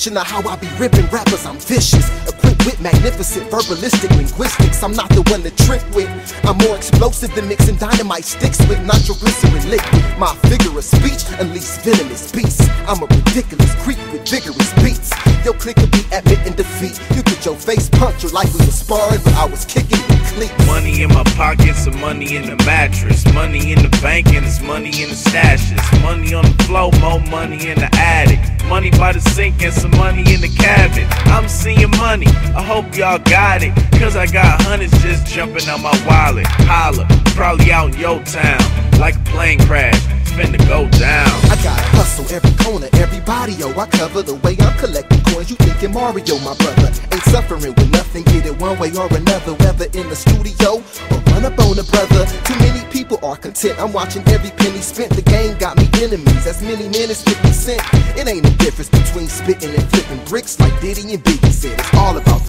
definition of how I be ripping rappers, I'm vicious. Equipped with magnificent verbalistic linguistics. I'm not the one to trick with. I'm more explosive than mixing dynamite sticks with nitroglycerin liquid. My figure of speech unleash venomous beasts. I'm a ridiculous creep with vigorous beats. Your clique could be admitting defeat. You get your face punctured like we were sparring, but I was kicking with cleats. Money in my pockets and money in the mattress. Money in the bank and it's money in the stashes. Money on the floor, more money in the attic. Money by the sink and some money in the cabin. I'm seeing money, I hope y'all got it, cause I got hundreds just jumping out my wallet. Holla, probably out in your town, like a plane crash, it's finna go down. I gotta hustle every corner, everybody, yo. I cover the way I'm collecting coins. You thinking Mario, my brother. Ain't suffering with nothing, get it one way or another. Whether in the studio or run up on a brother. Too many people are content, I'm watching every penny spent. The game got me enemies, as many men as 50 Cent. It ain't a difference between spitting and flipping bricks, like Diddy and Biggie said. It's all about